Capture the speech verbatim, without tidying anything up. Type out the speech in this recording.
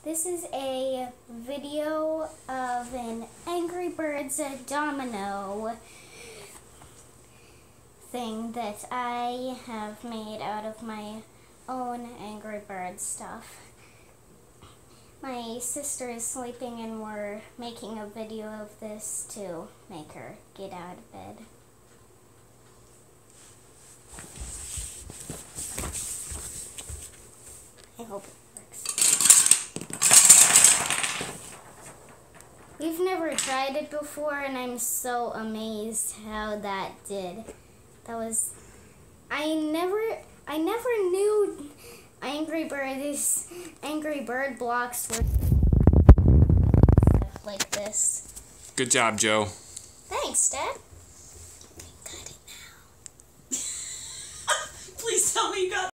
This is a video of an Angry Birds domino thing that I have made out of my own Angry Bird stuff. My sister is sleeping and we're making a video of this to make her get out of bed. I hope it works. We've never tried it before and I'm so amazed how that did. That was, I never, I never knew Angry Birds, Angry Bird blocks were stuff like this. Good job, Joe. Thanks, Dad. Cut it now. Please tell me you got